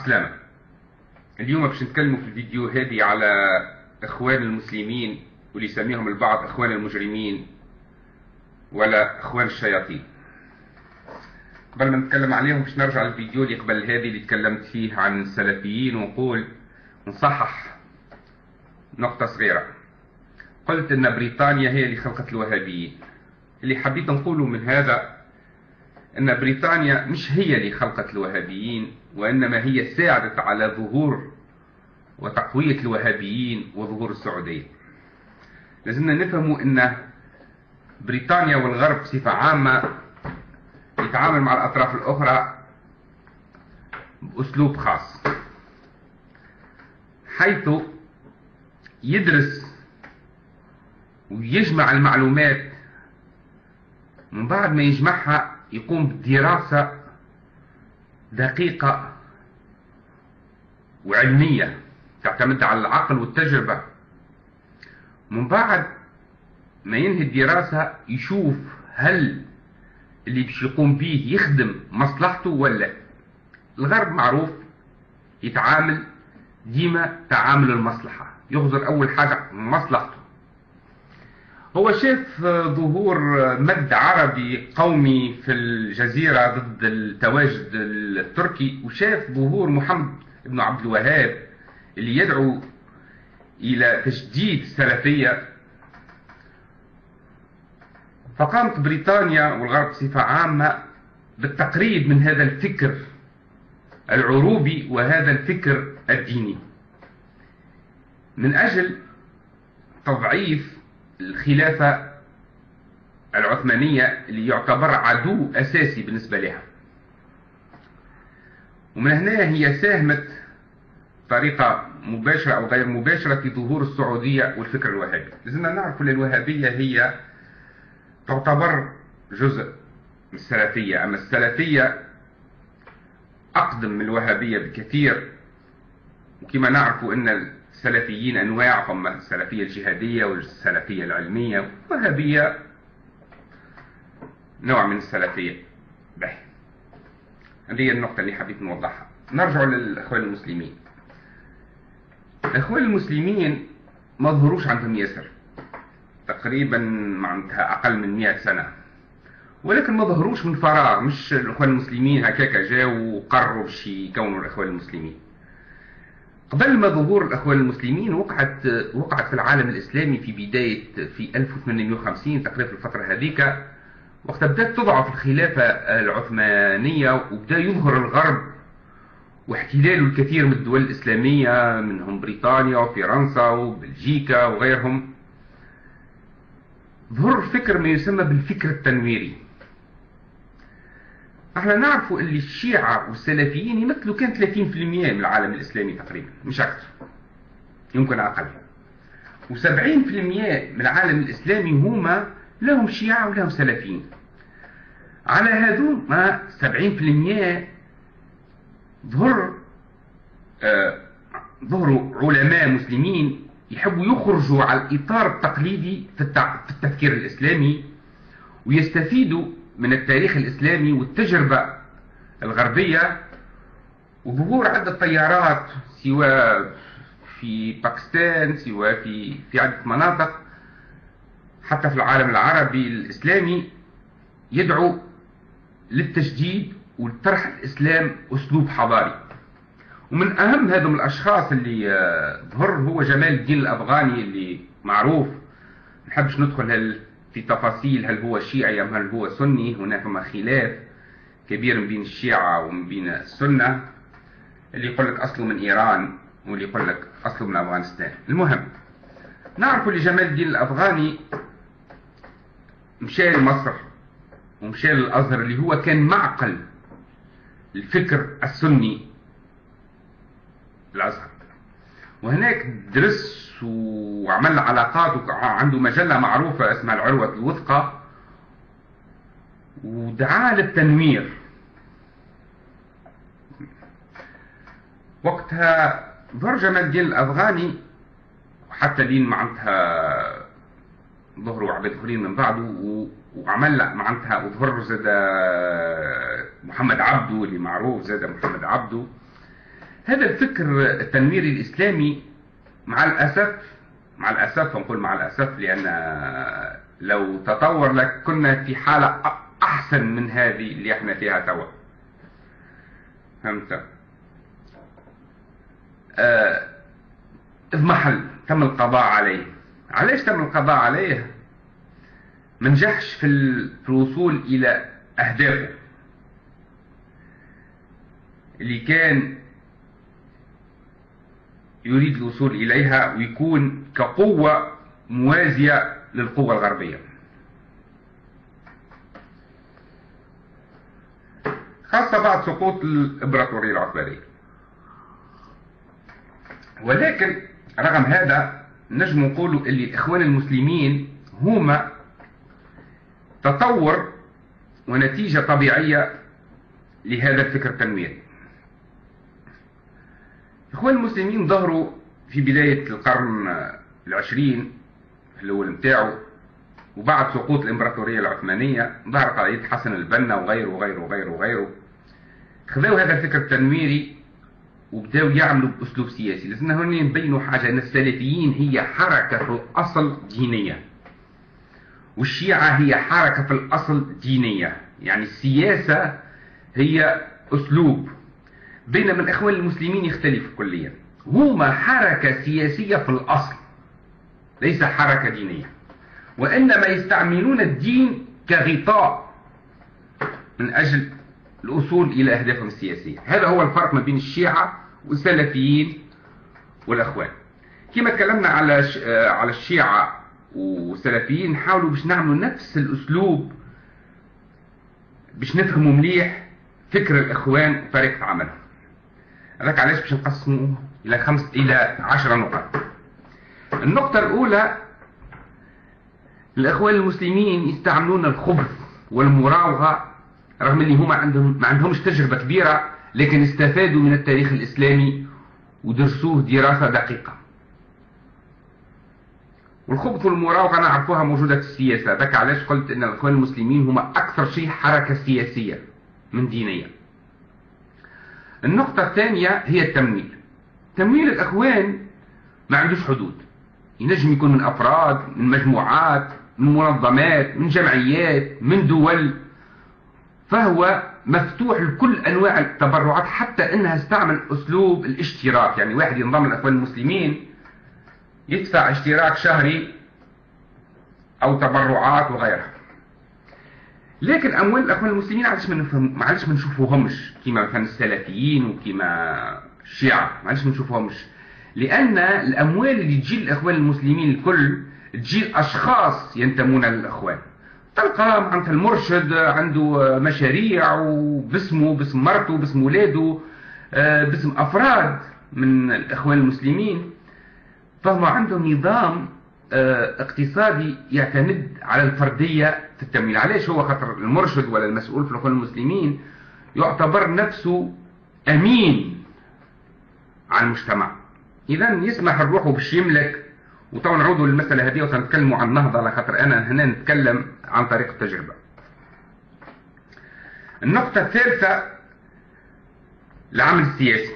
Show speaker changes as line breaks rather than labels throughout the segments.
السلامة. اليوم باش نتكلموا في الفيديو هذه على اخوان المسلمين، واللي يسميهم البعض اخوان المجرمين ولا اخوان الشياطين. قبل ما نتكلم عليهم باش نرجع للفيديو اللي قبل هذه اللي تكلمت فيه عن السلفيين، ونقول نصحح نقطة صغيرة. قلت ان بريطانيا هي اللي خلقت الوهابيين. اللي حبيت نقوله من هذا ان بريطانيا مش هي اللي خلقت الوهابيين، وانما هي ساعدت على ظهور وتقوية الوهابيين وظهور السعودية. لازمنا نفهموا ان بريطانيا والغرب بصفة عامة يتعامل مع الاطراف الاخرى باسلوب خاص، حيث يدرس ويجمع المعلومات، من بعد ما يجمعها يقوم بدراسة دقيقة وعلمية تعتمد على العقل والتجربة. من بعد ما ينهي الدراسة يشوف هل اللي باش يقوم به يخدم مصلحته ولا. الغرب معروف يتعامل ديما تعامل المصلحة، يغزر أول حاجة مصلحته. هو شاف ظهور مد عربي قومي في الجزيرة ضد التواجد التركي، وشاف ظهور محمد بن عبد الوهاب اللي يدعو إلى تجديد السلفية. فقامت بريطانيا والغرب بصفة عامة بالتقريب من هذا الفكر العروبي وهذا الفكر الديني، من أجل تضعيف الخلافة العثمانية اللي يعتبر عدو أساسي بالنسبة لها. ومن هنا هي ساهمت بطريقة مباشرة أو غير مباشرة في ظهور السعودية والفكر الوهابي. لازمنا نعرف أن الوهابية هي تعتبر جزء من السلفية، أما السلفية أقدم من الوهابية بكثير. وكما نعرف أن السلفيين أنواع، هم السلفية الجهادية والسلفية العلمية، والوهابية نوع من السلفية. هذه النقطة اللي حبيت نوضحها. نرجع للأخوان المسلمين. الأخوان المسلمين ما ظهروش عندهم ياسر، تقريبا معناتها أقل من 100 سنة، ولكن ما ظهروش من فراغ. مش الأخوان المسلمين هكاك جاوا وقرروا باش يكونوا الأخوان المسلمين. قبل ما ظهور الأخوان المسلمين وقعت في العالم الإسلامي في 1850 تقريبا، في الفترة هذيك وقت بدأت تضعف الخلافة العثمانية، وبدأ يظهر الغرب واحتلاله الكثير من الدول الإسلامية، منهم بريطانيا وفرنسا وبلجيكا وغيرهم. ظهر فكر ما يسمى بالفكر التنويري. احنا نعرفوا اللي الشيعة والسلفيين يمثلوا كان 30% من العالم الإسلامي تقريبا، مش أكثر، يمكن أقل. و70% من العالم الإسلامي هما لهم شيعة ولهم سلفيين. على هذو ما 70% ظهروا علماء مسلمين يحبوا يخرجوا على الإطار التقليدي في التفكير الإسلامي، ويستفيدوا من التاريخ الإسلامي والتجربة الغربية. وظهور عدة تيارات سواء في باكستان سواء في عدة مناطق حتى في العالم العربي الإسلامي يدعو للتجديد ولطرح الإسلام أسلوب حضاري. ومن أهم هذم الأشخاص اللي ظهر هو جمال الدين الأفغاني، اللي معروف. نحبش ندخل في تفاصيل هل هو شيعي أم هل هو سني. هناك خلاف كبير من بين الشيعة ومن بين السنة، اللي يقول لك أصله من إيران واللي يقول لك أصله من أفغانستان. المهم نعرف اللي جمال الدين الأفغاني مشى لمصر ومشى للأزهر، اللي هو كان معقل الفكر السني الأزهر. وهناك درس وعمل علاقات، وعنده مجلة معروفة اسمها العروة الوثقى، ودعا للتنوير. وقتها ظهر جمال الدين الأفغاني، وحتى لين معناتها ظهروا عباد اخرين من بعده، وعمل معناتها وظهر زاد محمد عبده اللي معروف، زاد محمد عبده هذا الفكر التنويري الإسلامي مع الأسف نقول مع الأسف، لأن لو تطور لك كنا في حالة أحسن من هذه اللي احنا فيها توا. فهمت؟ اضمحل، تم القضاء عليه. علاش تم القضاء عليه؟ منجحش في الوصول إلى أهدافه اللي كان يريد الوصول إليها، ويكون كقوة موازية للقوة الغربية، خاصة بعد سقوط الإمبراطورية العثمانية. ولكن رغم هذا نجم نقولوا أن الإخوان المسلمين هما تطور ونتيجة طبيعية لهذا الفكر التنويري. الإخوان المسلمين ظهروا في بداية القرن العشرين في الأول متاعه، وبعد سقوط الإمبراطورية العثمانية ظهر قضية حسن البنا وغيره وغيره وغيره وغيره. خذوا هذا الفكر التنويري وبداوا يعملوا بأسلوب سياسي. لازم هنا نبينوا حاجة، أن السلفيين هي حركة في الأصل دينية، والشيعة هي حركة في الأصل دينية، يعني السياسة هي أسلوب. بينما الإخوان المسلمين يختلفوا كليا، هما حركة سياسية في الأصل ليس حركة دينية، وإنما يستعملون الدين كغطاء من أجل الوصول إلى أهدافهم السياسية. هذا هو الفرق ما بين الشيعة والسلفيين والإخوان. كما تكلمنا على الشيعة والسلفيين، نحاولوا باش نعملوا نفس الأسلوب باش نفهموا مليح فكر الإخوان وطريقة عملهم. هذاك علاش باش نقسموه إلى 10 نقط. النقطة الأولى، الإخوان المسلمين يستعملون الخبث والمراوغة، رغم اللي هما ما عندهمش تجربة كبيرة، لكن استفادوا من التاريخ الإسلامي ودرسوه دراسة دقيقة. والخبث والمراوغة نعرفوها موجودة في السياسة. ذاك علاش قلت ان الإخوان المسلمين هما أكثر شيء حركة سياسية من دينية. النقطة الثانية هي التمويل. تمويل الإخوان ما عندوش حدود، ينجم يكون من أفراد، من مجموعات، من منظمات، من جمعيات، من دول، فهو مفتوح لكل أنواع التبرعات، حتى أنها استعمل أسلوب الاشتراك. يعني واحد ينضم للإخوان المسلمين يدفع اشتراك شهري أو تبرعات وغيرها. لكن أموال الإخوان المسلمين معلش ما نشوفوهمش كما مثلا السلفيين وكما الشيعة، معلش ما نشوفوهمش، لأن الأموال اللي تجي للإخوان المسلمين الكل تجي أشخاص ينتمون للإخوان. تلقى معناتها المرشد عنده مشاريع وباسمه، باسم مرته، باسم ولاده، باسم أفراد من الإخوان المسلمين. فهم عندهم نظام اقتصادي يعتمد على الفردية في التمويل. علاش؟ هو خاطر المرشد ولا المسؤول في الإخوان المسلمين يعتبر نفسه أمين على المجتمع، إذا يسمح الروح باش يملك. وطبعا نعودوا للمسألة هذه وسنتكلموا عن النهضة، على خاطر أنا هنا نتكلم عن طريق التجربة. النقطة الثالثة، العمل السياسي.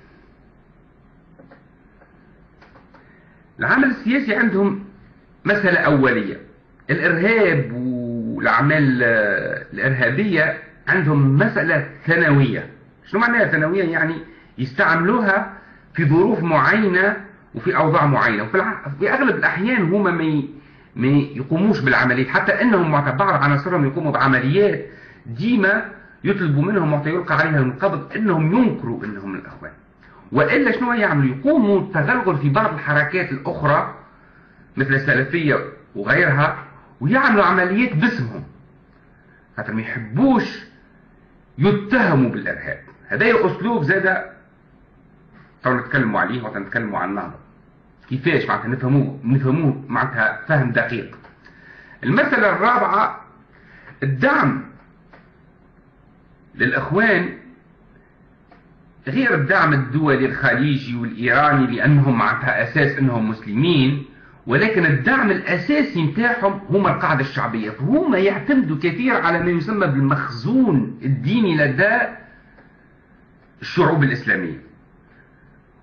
العمل السياسي عندهم مسألة أولية. الإرهاب والأعمال الإرهابية عندهم مسألة ثانوية. شنو معناها ثانوية؟ يعني يستعملوها في ظروف معينة وفي أوضاع معينة، وفي أغلب الأحيان هما ما يقوموش بالعمليات، حتى أنهم بعض عناصرهم يقوموا بعمليات ديما يطلبوا منهم وقت يلقى عليها القبض أنهم ينكروا أنهم الإخوان، وإلا شنو يعملوا؟ يقوموا التغلغل في بعض الحركات الأخرى مثل السلفية وغيرها، ويعملوا عمليات باسمهم، خاطر ما يحبوش يتهموا بالإرهاب. هذا أسلوب زاد طبعا نتكلموا عليه ونتكلموا عن النهضة كيفاش معناتها نفهموه معناتها فهم دقيق. المسألة الرابعة، الدعم للإخوان غير الدعم الدولي الخليجي والإيراني لأنهم معناتها أساس أنهم مسلمين، ولكن الدعم الأساسي متاعهم هم القاعدة الشعبية. فهم يعتمدوا كثير على ما يسمى بالمخزون الديني لدى الشعوب الإسلامية.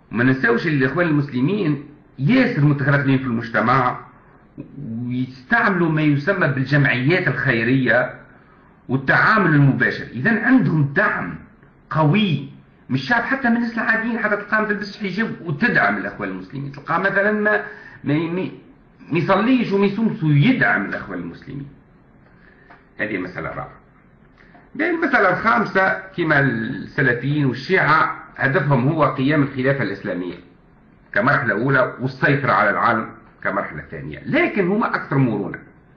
وما ننساوش الاخوان المسلمين ياسر متغربين في المجتمع، ويستعملوا ما يسمى بالجمعيات الخيرية والتعامل المباشر. إذا عندهم دعم قوي من الشعب، حتى من الناس العاديين، حتى تلقاها ما تلبسش حجاب وتدعم الأخوان المسلمين، تلقاها مثلا ما يصليش وما يصومش ويدعم الأخوان المسلمين. هذه المسألة الرابعة. المسألة الخامسة، كما السلفيين والشيعة هدفهم هو قيام الخلافة الإسلامية كمرحلة أولى والسيطرة على العالم كمرحلة ثانية، لكن هما أكثر مرونة.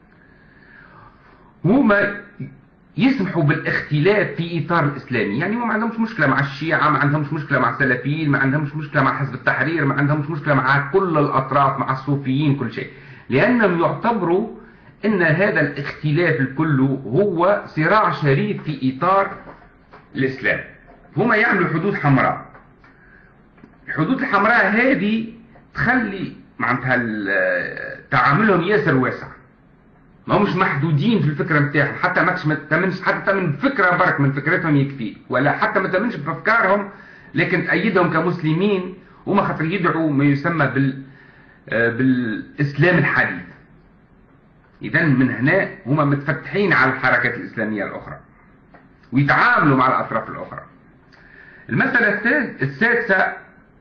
هما يسمحوا بالاختلاف في إطار الإسلامي، يعني ما عندهمش مشكلة مع الشيعة، ما عندهمش مشكلة مع السلفيين، ما عندهمش مشكلة مع حزب التحرير، ما عندهمش مشكلة مع كل الأطراف، مع الصوفيين، كل شيء، لأنهم يعتبروا أن هذا الاختلاف الكل هو صراع شريف في إطار الإسلام. هما يعملوا حدود حمراء. الحدود الحمراء هذه تخلي معناتها تعاملهم ياسر واسع، ما همش محدودين في الفكره نتاعهم، حتى ماكش ما تامنش حتى تامن فكره برك من فكرتهم يكفي، ولا حتى ما تامنش بافكارهم، لكن تأيدهم كمسلمين، وما خاطر يدعوا ما يسمى بالاسلام الحديث. اذا من هنا هما متفتحين على الحركات الاسلاميه الاخرى ويتعاملوا مع الاطراف الاخرى. المساله السادسه،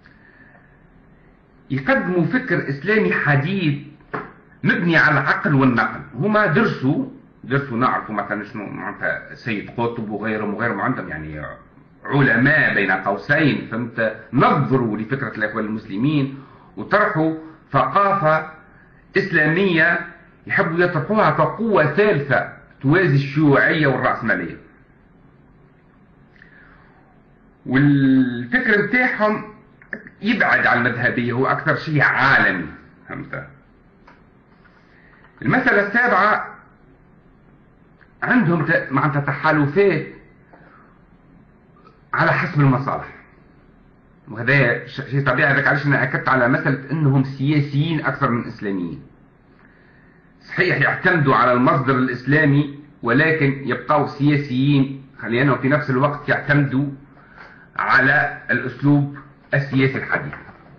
يقدموا فكر اسلامي حديث مبني على العقل والنقل. هما درسوا نعرفوا مثلا شنو معناتها سيد قطب وغيرهم عندهم يعني علماء بين قوسين، فهمت، نظروا لفكرة الإخوان المسلمين وطرحوا ثقافة إسلامية يحبوا يطرحوها كقوة ثالثة توازي الشيوعية والرأسمالية. والفكر نتاعهم يبعد عن المذهبية، هو أكثر شيء عالمي، فهمت. المسألة السابعة، عندهم معناتها تحالفات على حسب المصالح، وهذا شيء طبيعي. هذاك علاش أنا أكدت على مسألة أنهم سياسيين أكثر من إسلاميين. صحيح يعتمدوا على المصدر الإسلامي، ولكن يبقوا سياسيين، لأنهم في نفس الوقت يعتمدوا على الأسلوب السياسي الحديث.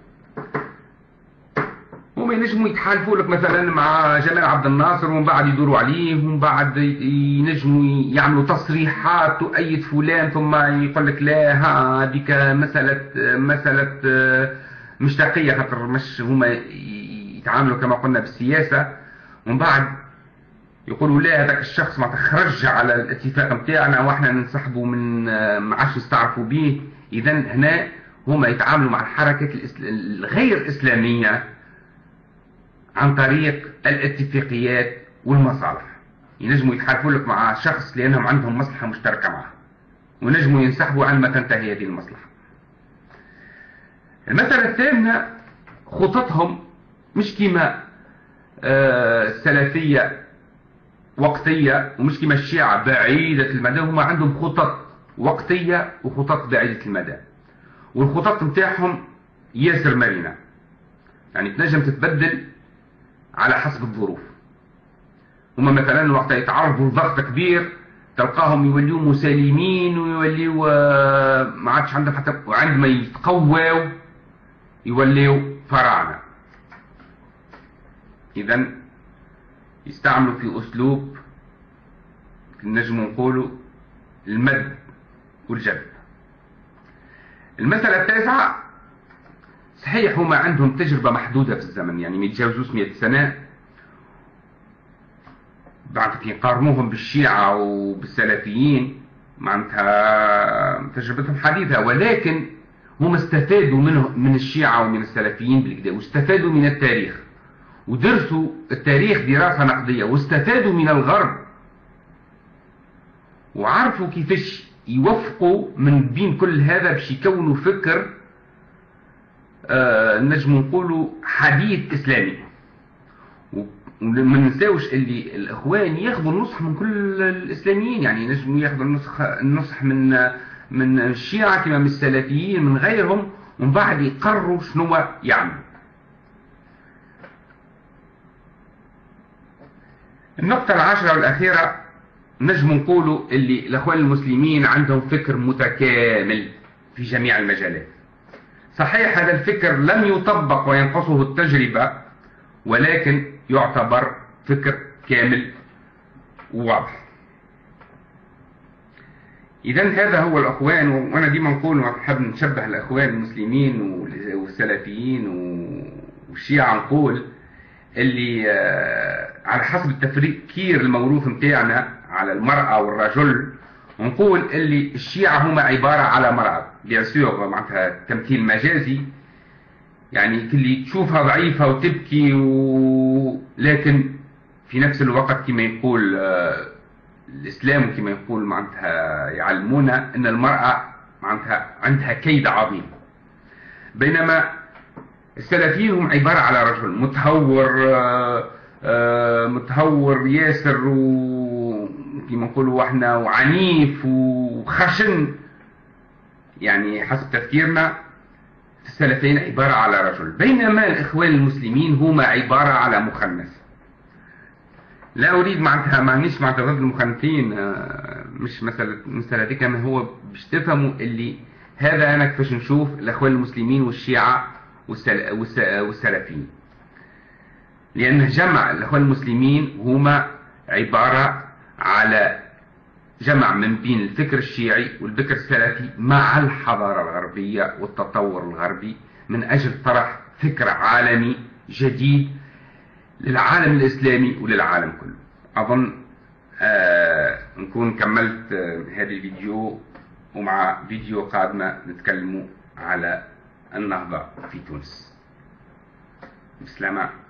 هما ينجموا يتحالفوا لك مثلا مع جمال عبد الناصر ومن بعد يدوروا عليه، ومن بعد ينجموا يعملوا تصريحات تؤيد فلان، ثم يقول لك لا هذيك مسألة مشتاقية، خاطر مش هما يتعاملوا كما قلنا بالسياسة، ومن بعد يقولوا لا هذاك الشخص ما تخرج على الاتفاق نتاعنا واحنا ننسحبوا من ما عادش نستعرفوا به. اذا هنا هما يتعاملوا مع الحركات الغير اسلاميه عن طريق الاتفاقيات والمصالح. ينجموا يتحالفوا لك مع شخص لانهم عندهم مصلحه مشتركه معه، ونجموا ينسحبوا عندما تنتهي هذه المصلحه. المساله الثامنه، خططهم مش كما السلفيه وقتية، ومش كما الشيعة بعيدة المدى. هما عندهم خطط وقتية وخطط بعيدة المدى، والخطط نتاعهم ياسر مرنة، يعني تنجم تتبدل على حسب الظروف. هما مثلا وقت يتعرضوا لضغط كبير تلقاهم يوليوا مسالمين ويوليوا ما عادش عندهم حتى، وعندما يتقووا يوليوا فراعنة. إذا يستعملوا في أسلوب نجم نقولوا المد والجذب. المسألة التاسعة، صحيح هما عندهم تجربة محدودة في الزمن، يعني ما يتجاوزوش 100 سنة، بعد كي يقارنوهم بالشيعة وبالسلفيين معناتها تجربتهم حديثة، ولكن هم استفادوا من الشيعة ومن السلفيين بالكدا، واستفادوا من التاريخ ودرسوا التاريخ دراسة نقدية، واستفادوا من الغرب وعرفوا كيفاش يوفقوا من بين كل هذا باش يكونوا فكر نجم نقولوا حديث إسلامي. وما ننساوش اللي الإخوان ياخذوا النصح من كل الإسلاميين، يعني نجموا ياخذوا النصح من الشيعة كما من السلفيين من غيرهم، ومن بعد يقرروا شنو يعملوا. النقطة العاشرة والأخيرة، نجم نقولوا اللي الأخوان المسلمين عندهم فكر متكامل في جميع المجالات، صحيح هذا الفكر لم يطبق وينقصه التجربة، ولكن يعتبر فكر كامل وواضح. إذا هذا هو الأخوان، وأنا ديما نقول ونحب نشبه الأخوان المسلمين والسلفيين والشيعة، نقول اللي على حسب التفكير الموروث متاعنا على المرأة والرجل، ونقول اللي الشيعة هما عبارة على مرأة بيان سور، معناتها تمثيل مجازي، يعني كل تشوفها ضعيفة وتبكي لكن في نفس الوقت كما يقول الإسلام وكما يقول معناتها يعلمونا أن المرأة معناتها عندها كيد عظيم. بينما السلفيين هم عبارة على رجل متهور ياسر وكما نقولوا احنا وعنيف وخشن، يعني حسب تفكيرنا السلفيين عبارة على رجل، بينما الإخوان المسلمين هما عبارة على مخنث. لا أريد معناتها مانيش معناتها ضد المخنثين، مش مسألة دي، كما هو باش تفهموا اللي هذا أنا كيفاش نشوف الإخوان المسلمين والشيعة والسلفيين، لأن جمع الإخوان المسلمين هما عبارة على جمع من بين الفكر الشيعي والفكر السلفي مع الحضارة الغربية والتطور الغربي من أجل طرح فكر عالمي جديد للعالم الإسلامي وللعالم كله. أظن نكون كملت هذا الفيديو، ومع فيديو قادمة نتكلموا على النهضة في تونس. بسلامة.